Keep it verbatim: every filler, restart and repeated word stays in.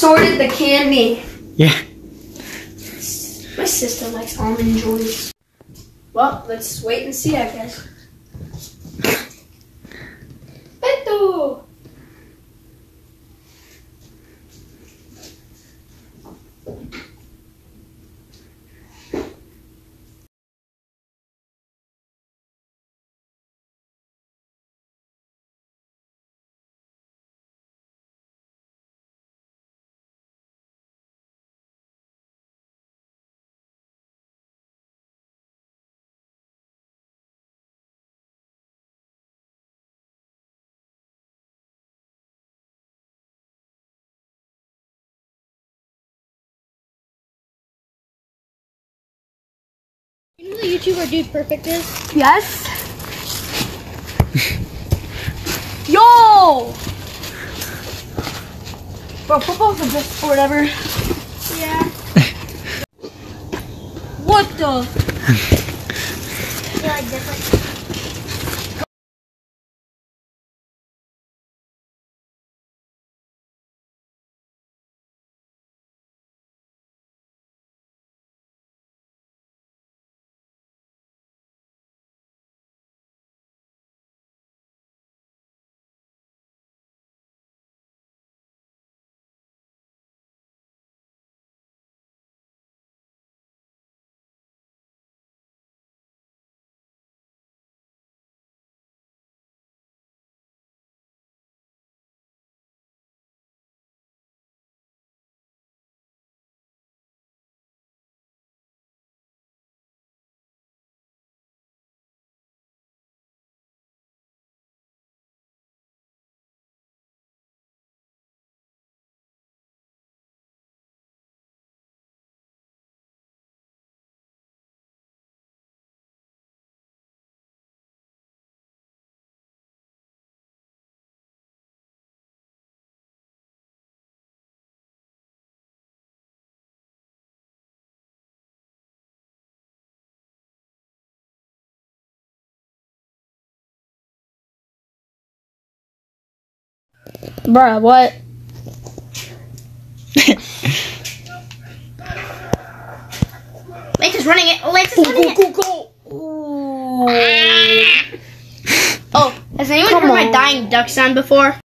sorted the candy. Yeah. My sister likes almond joys. Well, let's wait and see, I guess. Beto! You know the YouTuber Dude Perfect is? Yes. Yo! Bro, football's the best sport ever. Yeah. What the? They're like different. Bruh, what? Lex is running it. Lex is Go, running go, it. go, go! Ooh. Oh, has anyone Come heard my on. dying duck sound before?